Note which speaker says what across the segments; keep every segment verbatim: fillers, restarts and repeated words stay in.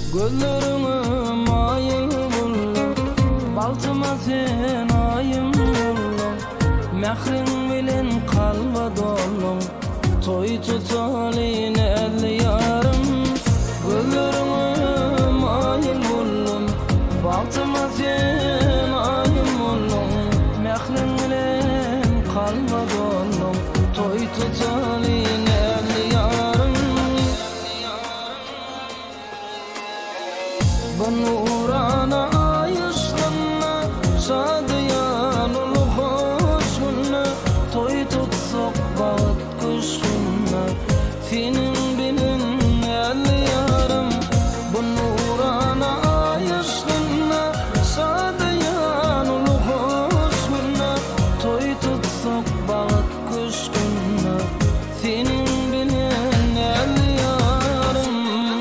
Speaker 1: Gözlerime mayıl buldum, baltıma sen ayım buldum. Mehrin bilen kalba dolum, toy tutalin elli yarım. Gözlerime mayıl buldum, baltıma sen ayım buldum. Mehrin bilen kalba dolum, toy tutalin elli yarım. Nurana ayışlanma, şadiyan ulu hoşunna. Toy tutsak bağıt kuşunna, senin bilin elli yarım. Bu nurana ayışlanma, şadiyan ulu hoşunna. Toy tutsak bağıt kuşunna, senin bilin elli yarım.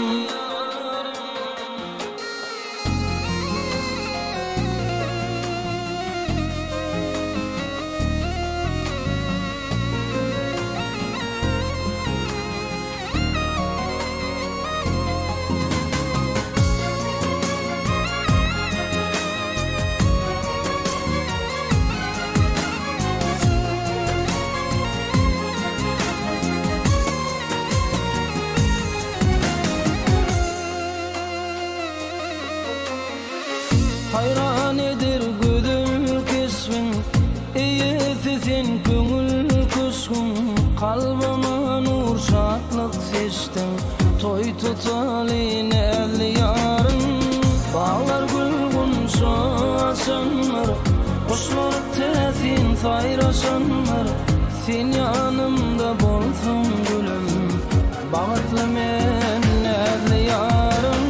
Speaker 1: Hayran edir güdül kesmin, iyisisin köngül kuşkun. Kalbime nur şatlık seçtin, toy tutalin elli yarın. Bağlar gülgün şoğaşanlar, kuşlar tesin sayraşanlar. Sen yanımda bolsun gülüm, bağıtlı men elli yarın.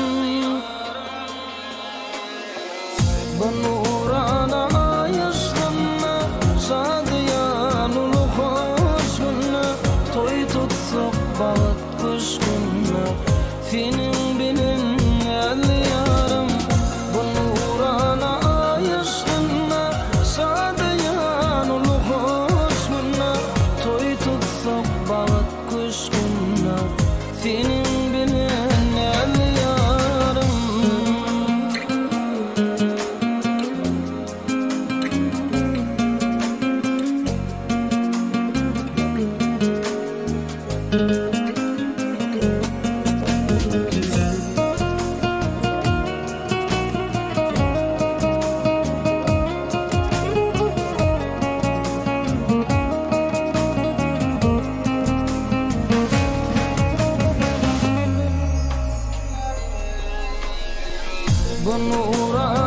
Speaker 1: Bu nurana ayışlanma, şadiyan ulu hoşunna. Toy tutsak bağıt kuşkunna, senin bilin elli yarım. Bu nurana ayışlanma, şadiyan ulu hoşunna. Toy tutsak bağıt kuşkunna, senin bilin elli yarım. Bu nura